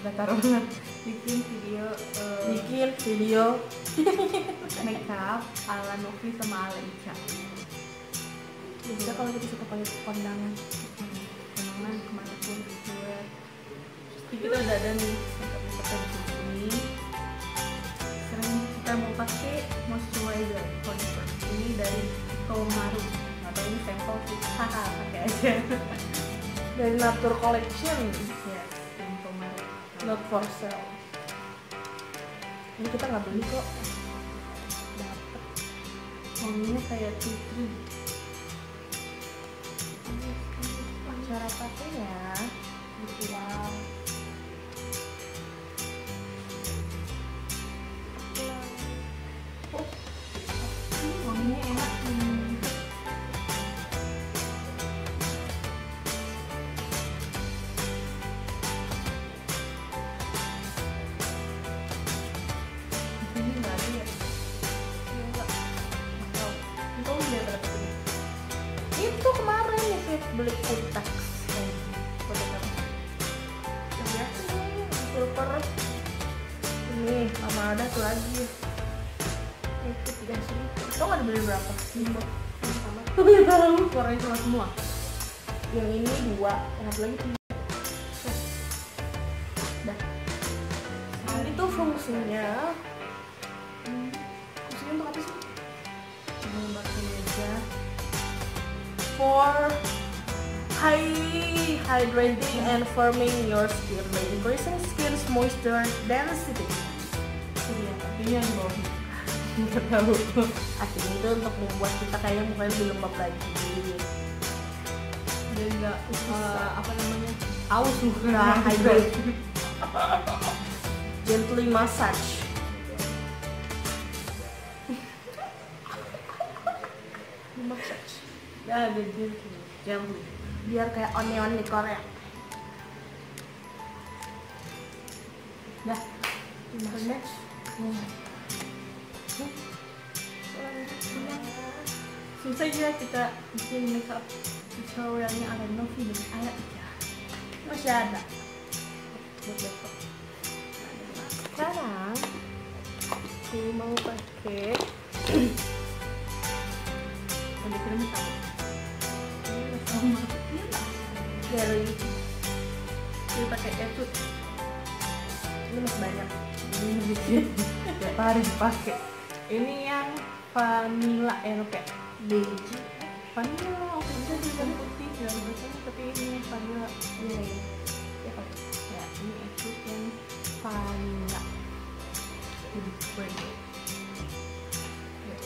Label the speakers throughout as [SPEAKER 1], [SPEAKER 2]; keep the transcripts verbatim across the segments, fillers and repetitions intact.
[SPEAKER 1] datar banget. Bikin video uh,
[SPEAKER 2] bikin video
[SPEAKER 1] makeup ala Novi sama ala Ica.
[SPEAKER 2] bisa kalau kita suka pakai kondangan
[SPEAKER 1] Kondangan kemana pun gue. Terus kita udah ada nih makeup di sini. Sekarang kita mau pakai moisturizer contour ini dari Tomaru. Atau ini sampel sih, haha pakai aja.
[SPEAKER 2] dari Nature Collection,
[SPEAKER 1] Yes, yang Tomaru.
[SPEAKER 2] not for sale. Ini kita nggak beli kok.
[SPEAKER 1] Dapet. Wanginya kayak tea tree.
[SPEAKER 2] Cara pakainya dituang.
[SPEAKER 1] Oh, ini wanginya enak nih. Ini nggak ada ya?
[SPEAKER 2] Enggak.
[SPEAKER 1] Atau engkau udah berapa ini?
[SPEAKER 2] Itu kemarin nih beli Kuntax. Lihat nih, silver. Ini sama ada tuh lagi. Itu tiga ribu. Tau nggak dibeli berapa?
[SPEAKER 1] Lima.
[SPEAKER 2] Sama.
[SPEAKER 1] Tapi nggak tahu warnanya sama semua.
[SPEAKER 2] Yang ini dua, yang satu lagi tiga. Dah. Ini tuh fungsinya. Hmm, fungsinya untuk apa sih?
[SPEAKER 1] Mau pakai meja.
[SPEAKER 2] For high hydrating and firming your skin by increasing skin's moisture density.
[SPEAKER 1] Iya, artinya di bawah. Nggak tahu.
[SPEAKER 2] Artinya itu untuk membuat kita kayaknya mukanya lebih lembab lagi.
[SPEAKER 1] Dan nggak uh, apa namanya aus
[SPEAKER 2] Nah, hydrate. Gently massage. Massage.
[SPEAKER 1] Ya ada gitu.
[SPEAKER 2] Gently. Biar kayak oneon di Korea.
[SPEAKER 1] Dah.
[SPEAKER 2] Massage.
[SPEAKER 1] Susah ya kita bikin makeup tutorialnya ala Novi dan ala Ica.
[SPEAKER 2] Masih ada.
[SPEAKER 1] Buat besok.
[SPEAKER 2] Sekarang aku mau pakai
[SPEAKER 1] Ada krim tahu. Sama. Iya tak?
[SPEAKER 2] dari
[SPEAKER 1] Kita pakai etut.
[SPEAKER 2] ini masih banyak.
[SPEAKER 1] Ini bikin tiap hari dipakai. Ini yang vanilla ya Novi.
[SPEAKER 2] Beige.
[SPEAKER 1] Vanilla, aku bisa bilang putih dan biasanya tapi ini vanilla.
[SPEAKER 2] Iya ya.
[SPEAKER 1] Ya, oke. Ya, ini etut yang vanilla. Jadi keren. Ya.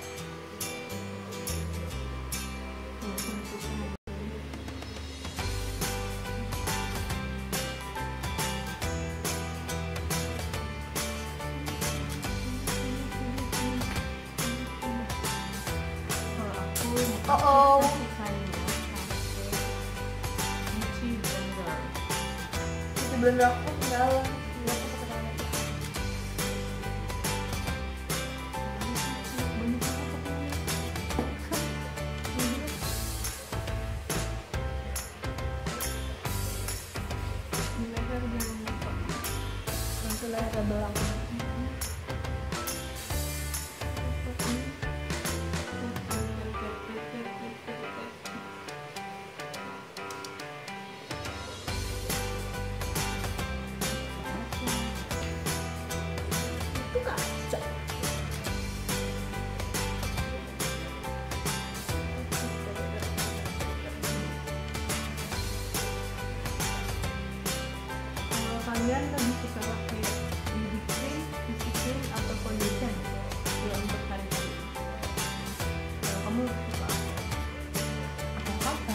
[SPEAKER 1] Oh, ini susah. Kalau aku
[SPEAKER 2] Oh, oh.
[SPEAKER 1] sukanya pakai Gucci blender.
[SPEAKER 2] Itu blender aku tinggal. Nggak aku pakai tangan. Nanti lah ada belang. Itu kaca.
[SPEAKER 1] Kalau kalian lebih suka pakai B B cream, B C cream atau foundation ya untuk hari ini? Kalau kamu suka apa?
[SPEAKER 2] Apa-apa.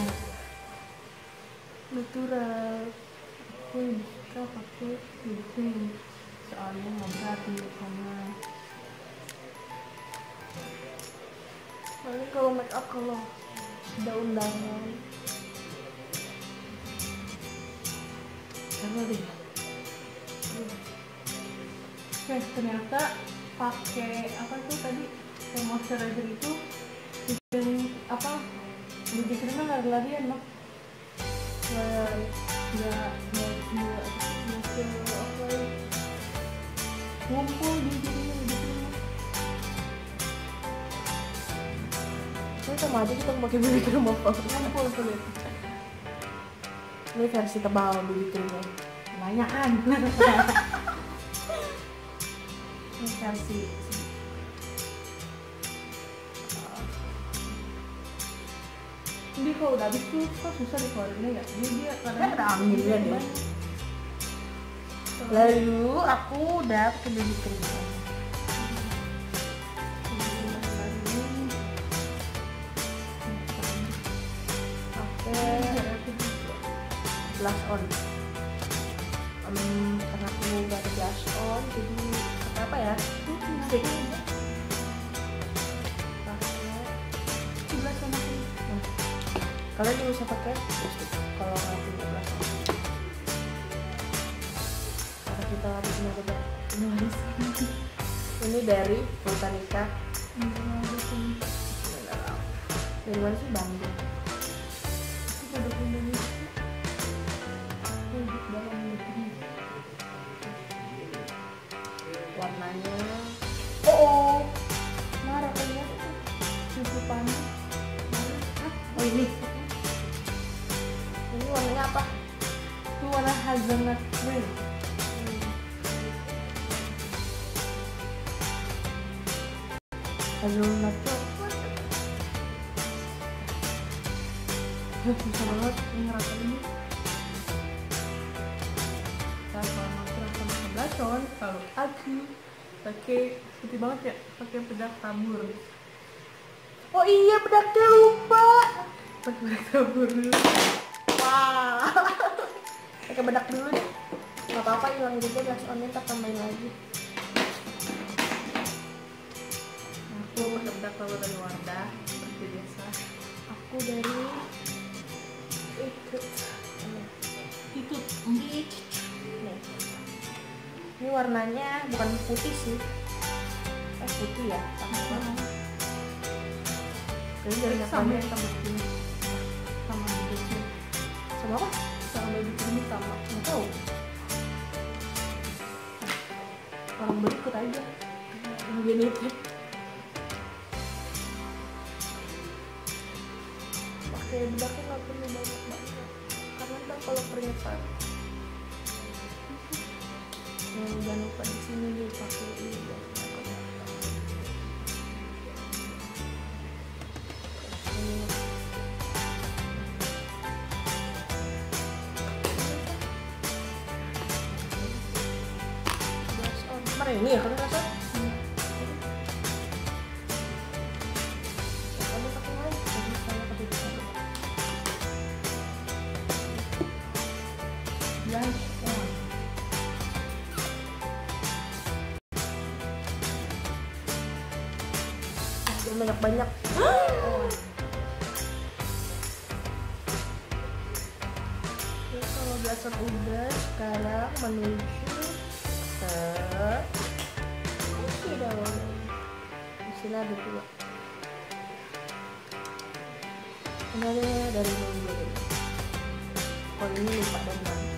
[SPEAKER 1] Natural. Aku lebih suka pakai B B cream soalnya nggak berat di sama.
[SPEAKER 2] Paling kalau make up kalau ada undangan.
[SPEAKER 1] Coba deh. Eh ternyata pakai apa tuh tadi kayak moisturizer itu bikin apa B B creamnya nggak larian loh, nggak nggak nggak nggak nggak se
[SPEAKER 2] ngumpul di sini di sini. Ini sama aja kita pakai bibit krim apa? Ngumpul kulit. Ini versi tebal bibit krimnya.
[SPEAKER 1] Kebanyakan.
[SPEAKER 2] Ini versi
[SPEAKER 1] Jadi kalau udah habis tuh kok susah dikeluarinnya ya? Jadi dia kadang
[SPEAKER 2] ada anginnya deh. Lalu aku udah pakai bibit krim. Blush on. Um, karena aku nggak ada blush on, jadi pakai apa ya? Stick.
[SPEAKER 1] blush on aku.
[SPEAKER 2] Nah, kalian juga bisa pakai lipstick kalau nggak punya blush on. Karena kita harus punya beda. Ini dari Botanica. Dari mana sih, Bandung?
[SPEAKER 1] Produk Indonesia. Produk dalam negeri.
[SPEAKER 2] Warnanya oh, oh.
[SPEAKER 1] Marah kayaknya susu panas. Oh ini.
[SPEAKER 2] Ini warnanya apa?
[SPEAKER 1] Itu warna hazelnut cream.
[SPEAKER 2] Hazelnut coklat.
[SPEAKER 1] Susah banget ngerasa ini. Nah, kalau mau rasa pakai blush on, kalau aku pakai putih banget ya, pakai bedak tabur.
[SPEAKER 2] Oh iya, bedaknya lupa.
[SPEAKER 1] Pakai bedak tabur dulu.
[SPEAKER 2] Wah. Pakai bedak dulu deh. Gak apa-apa, hilang juga blush on-nya, kita tambahin lagi.
[SPEAKER 1] Aku pakai bedak tabur dari Wardah seperti biasa.
[SPEAKER 2] Aku dari ikut
[SPEAKER 1] Itu
[SPEAKER 2] nih. Ini warnanya bukan putih sih. Eh putih ya, sama. Jadi dari
[SPEAKER 1] sama
[SPEAKER 2] warnanya
[SPEAKER 1] yang sama ini, sama bibitnya,
[SPEAKER 2] sama apa?
[SPEAKER 1] sama bibit ini sama.
[SPEAKER 2] Nggak tahu. Orang berikut aja. Yang gini tuh. Pakai bedaknya nggak perlu banyak banget. Karena ntar kalau keringetan. Yang jangan lupa di sini nih pakai ini ya. Mana ini ya kan rasa? Kamu pakai mana? Jadi saya pakai ini.
[SPEAKER 1] Blush on.
[SPEAKER 2] Jangan banyak-banyak. Oke, kalau belasan udah, sekarang menuju ke ini dong. Di sini ada dua. Ini ada dari mana? Oh ini lupa dan mana?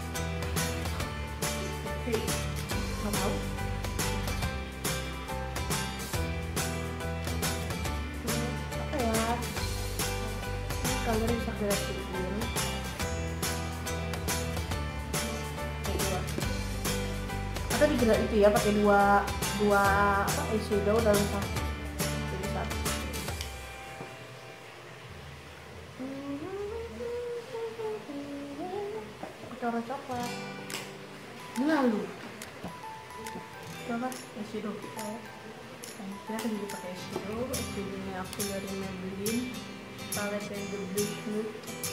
[SPEAKER 1] Oke.
[SPEAKER 2] Nggak tahu. Apa ya? Ini kalian bisa kreasiin. Dua. Atau digerak itu ya pakai dua dua apa eyeshadow dalam satu. Jadi satu. Pakai warna coklat.
[SPEAKER 1] Lalu
[SPEAKER 2] Coba.
[SPEAKER 1] eyeshadow. Nanti aku juga pakai eyeshadow. Eyeshadownya aku dari Maybelline, palette yang The Blush Nude.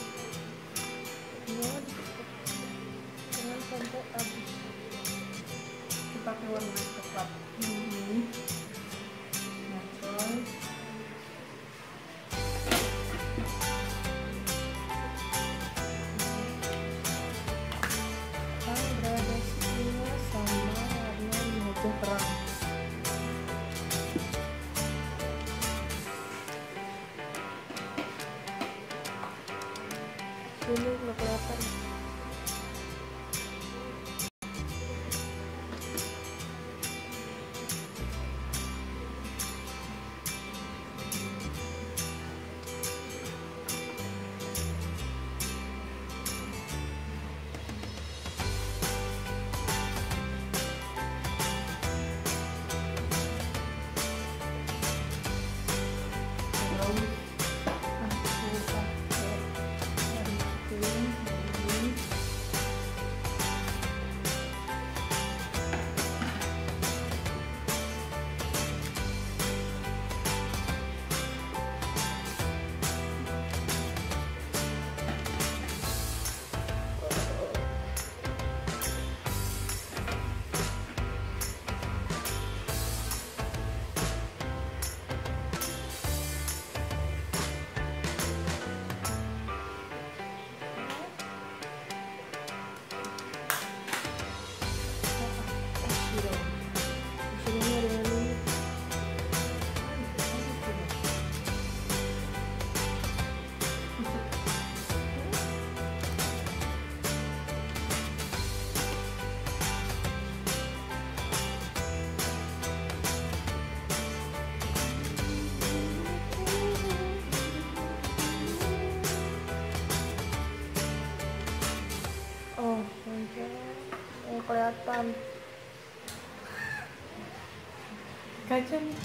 [SPEAKER 2] Ini jangan sampai habis.
[SPEAKER 1] Pakai warna coklat ini, natural.
[SPEAKER 2] Kan gradasinya sama warna hijau terang. Ini nggak kelihatan. kelihatan.
[SPEAKER 1] Kaca nih.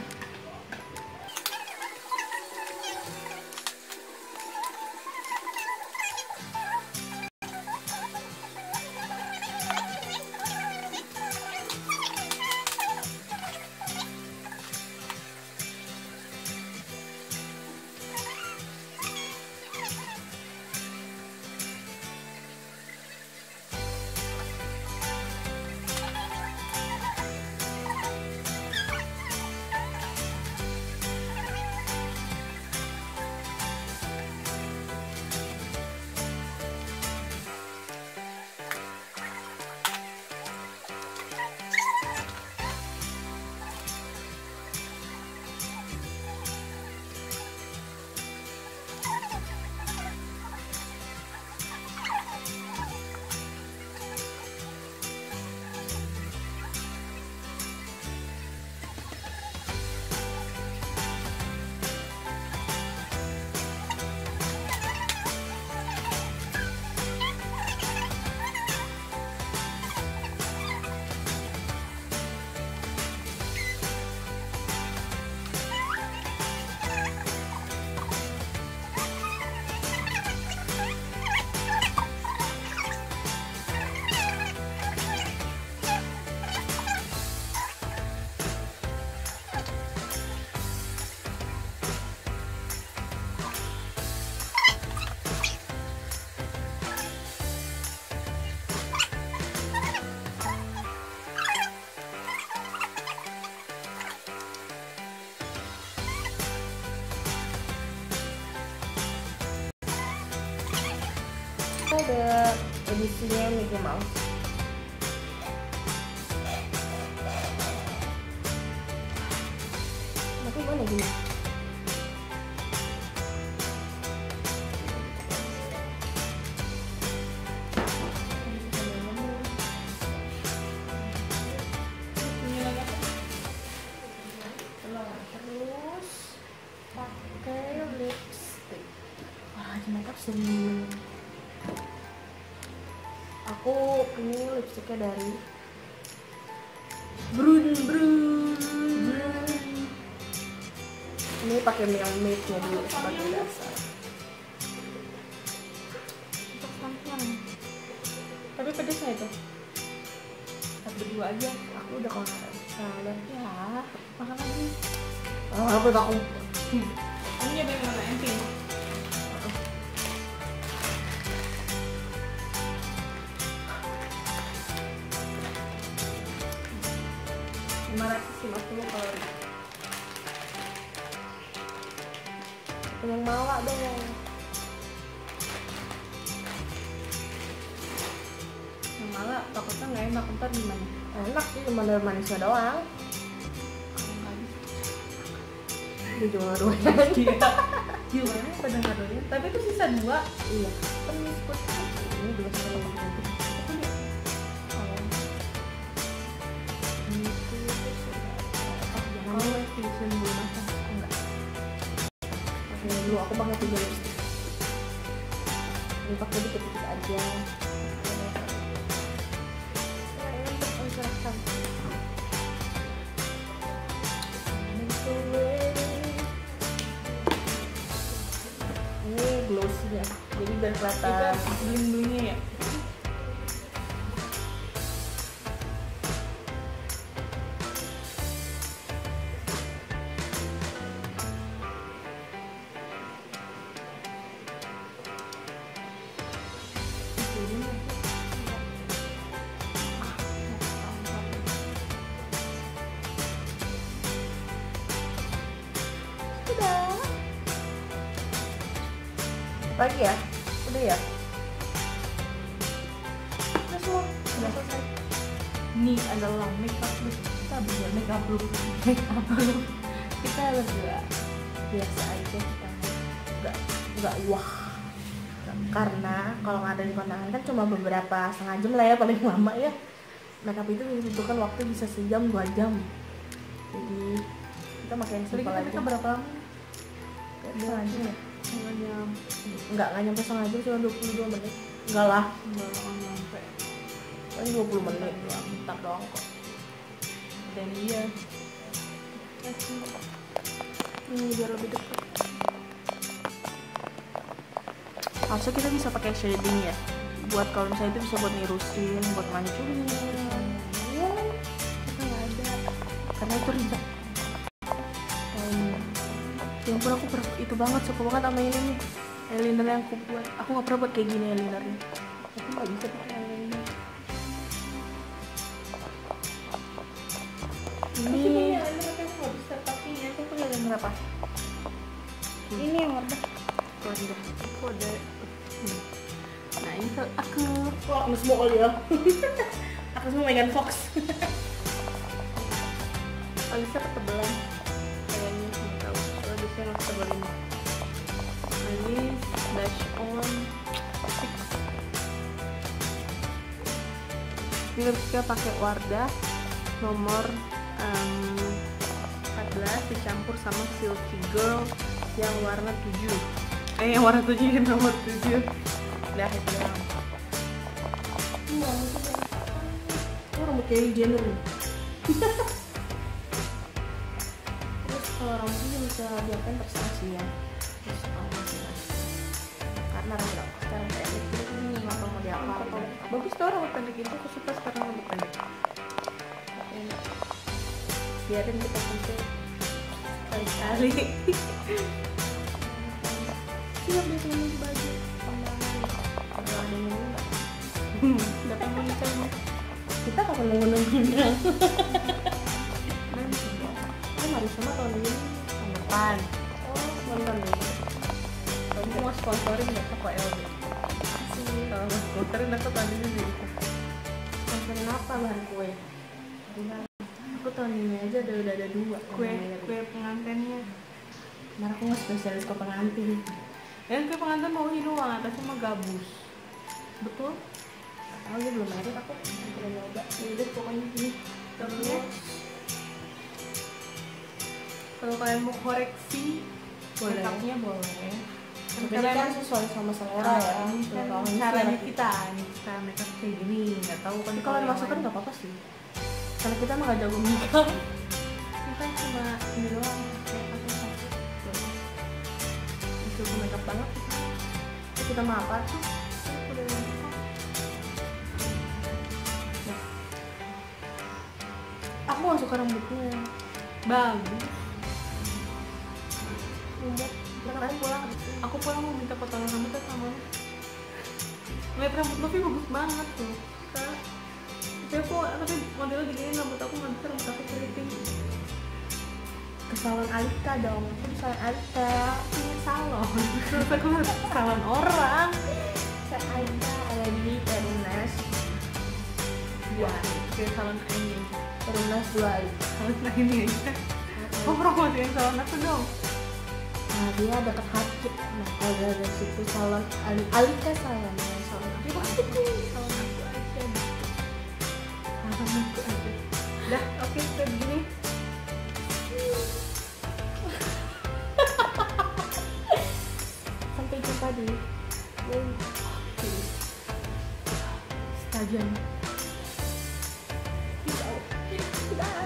[SPEAKER 2] Ada edisinya Mickey Mouse. Tapi mana gini? Terus pakai lipstick. Wah, makeup serius. Aku ini lipstiknya dari
[SPEAKER 1] Brun Brun.
[SPEAKER 2] Ini pakai Milk Matte-nya dulu sebagai dasar.
[SPEAKER 1] Untuk samping. Tapi pedes nggak itu? Kita berdua aja.
[SPEAKER 2] Aku udah kalau nggak salah.
[SPEAKER 1] Ya, makan lagi.
[SPEAKER 2] Oh, aku tak aku.
[SPEAKER 1] Kamu nyobain warna emping. lima ratus lima puluh kalori.
[SPEAKER 2] Yang mawar dong.
[SPEAKER 1] Yang malah takutnya nggak enak, ntar gimana?
[SPEAKER 2] Enak sih, cuma dari manisnya doang.
[SPEAKER 1] Kalau nggak bisa.
[SPEAKER 2] Dia cuma doang.
[SPEAKER 1] Iya. Gimana pada nggak doyan? Tapi itu sisa dua.
[SPEAKER 2] Iya.
[SPEAKER 1] Kan miskut.
[SPEAKER 2] Ini dua sampai lima puluh.
[SPEAKER 1] Itu dia. Oh. Kalau extension belum masak, enggak.
[SPEAKER 2] Pakai dulu, aku pakai tiga lipstick. Ini pakai dikit-dikit aja. Untuk mencerahkan. Ini glossy-nya, jadi biar kelihatan.
[SPEAKER 1] Itu bling-blingnya ya.
[SPEAKER 2] Udah. Lagi ya? Udah ya? Udah semua. Udah selesai.
[SPEAKER 1] Ini adalah makeup look. Kita berdua makeup look. Makeup look. Kita berdua
[SPEAKER 2] Biasa aja kita. Enggak enggak wah. Karena kalau nggak ada di kondangan kan cuma beberapa setengah jam lah ya paling lama ya. Makeup itu membutuhkan waktu bisa sejam dua jam. Jadi kita pakai yang
[SPEAKER 1] Jadi
[SPEAKER 2] simpel
[SPEAKER 1] kita
[SPEAKER 2] aja.
[SPEAKER 1] bisa berapa lama?
[SPEAKER 2] Setengah jam ya?
[SPEAKER 1] Setengah jam.
[SPEAKER 2] Enggak, enggak nyampe setengah jam, cuma dua puluh dua menit. Enggak lah.
[SPEAKER 1] Enggak akan nyampe.
[SPEAKER 2] paling dua puluh menit doang, bentar doang kok.
[SPEAKER 1] Dan iya
[SPEAKER 2] Ini biar lebih dekat. Harusnya kita bisa pakai shading ya, buat kalau misalnya itu bisa buat nirusin, buat mancurin. Iya, kita nggak ada, karena itu ribet. Ya ampun, aku per- itu banget suka banget sama ini nih, eyeliner yang aku buat. Aku nggak pernah buat kayak gini eyelinernya. Aku nggak bisa pakai eyeliner. Ini
[SPEAKER 1] eyeliner aku nggak bisa pakai ya.
[SPEAKER 2] aku punya eyeliner apa?
[SPEAKER 1] Ini yang warna
[SPEAKER 2] Wardah.
[SPEAKER 1] aku ada. Hmm. Nah ini tuh aku
[SPEAKER 2] Wah, aku semua kali ya. Aku semua Megan Fox.
[SPEAKER 1] alisnya ketebelan kayaknya, nggak tahu soalnya biasanya harus tebel ini. Nah ini blush on fix. Ini lipstiknya pakai Wardah nomor um, empat belas dicampur sama Silky Girl yang warna tujuh. Eh yang warna tujuh yang nomor tujuh. Udah itu doang.
[SPEAKER 2] Ini rambut Kylie Jenner nih. Terus kalau rambutnya bisa biarkan terserah sih ya. Terus kalau masing-masing. Karena rambut aku sekarang kayak gitu ini nggak tahu mau diapa apa.
[SPEAKER 1] Bagus tuh rambut pendek itu, aku suka sekarang rambut pendek. Enak. Biarin kita sampai sekali-sekali.
[SPEAKER 2] Siap deh sama baju. Kalau ada yang mau
[SPEAKER 1] Dapat mau nikah nih.
[SPEAKER 2] kita kapan mau ngundang-ngundang?
[SPEAKER 1] Nanti.
[SPEAKER 2] Oh, Marisa mah tahun ini.
[SPEAKER 1] Tahun depan.
[SPEAKER 2] Oh, nonton nih.
[SPEAKER 1] Kamu mau sponsorin nggak ke L B? Kalau mau sponsorin aku tahun ini sih.
[SPEAKER 2] Nontonin apa bahan kue? Aku tahun ini aja udah udah ada dua
[SPEAKER 1] Kue kue pengantinnya.
[SPEAKER 2] Karena aku nggak spesialis ke pengantin.
[SPEAKER 1] Yang kue pengantin mau doang, atasnya mah gabus.
[SPEAKER 2] Betul? Tahu dia belum merit aku belum nyoba. Ya udah pokoknya gini.
[SPEAKER 1] Terus kalau kalian mau koreksi
[SPEAKER 2] Boleh.
[SPEAKER 1] makeupnya boleh.
[SPEAKER 2] Tapi
[SPEAKER 1] Kalian
[SPEAKER 2] kan sesuai sama selera
[SPEAKER 1] Ah,
[SPEAKER 2] ya.
[SPEAKER 1] ini
[SPEAKER 2] Tuh,
[SPEAKER 1] kan
[SPEAKER 2] kalau ini
[SPEAKER 1] caranya
[SPEAKER 2] selera
[SPEAKER 1] kita, nih kita makeup kayak gini, nggak tahu kan
[SPEAKER 2] Tapi kalau
[SPEAKER 1] yang
[SPEAKER 2] dimasukkan
[SPEAKER 1] lain.
[SPEAKER 2] nggak apa-apa sih. Karena kita mah nggak jago makeup.
[SPEAKER 1] Ini kan cuma ini doang, kayak pakai satu.
[SPEAKER 2] Itu makeup banget. Terus kita mau apa tuh? Nah. Aku nggak suka rambutnya.
[SPEAKER 1] Bagus.
[SPEAKER 2] Rambut.
[SPEAKER 1] Aku pulang, aku pulang mau minta potongan rambut sama lu. Lihat rambut Novi bagus banget tuh. Kak. Tapi aku, tapi modelnya digini rambut aku nggak bisa, rambut aku keriting.
[SPEAKER 2] Ke salon Alika dong. Aku di salon Alika.
[SPEAKER 1] Ini salon, terus aku harus ke salon orang.
[SPEAKER 2] Salon Alika ada di Perunas.
[SPEAKER 1] Ya, ke salon ini,
[SPEAKER 2] Perunas dua Alika.
[SPEAKER 1] salon ini aja. Oh promosiin salon aku dong.
[SPEAKER 2] Nah dia dekat Hatip. Nah kalau dari situ salon Ali- Alika salonnya salon
[SPEAKER 1] Dia
[SPEAKER 2] aku.
[SPEAKER 1] pasti tuh salon aku aja. Salon aku aja. Dah, oke kayak begini.
[SPEAKER 2] Sampai jumpa di
[SPEAKER 1] Stajan.
[SPEAKER 2] Bye.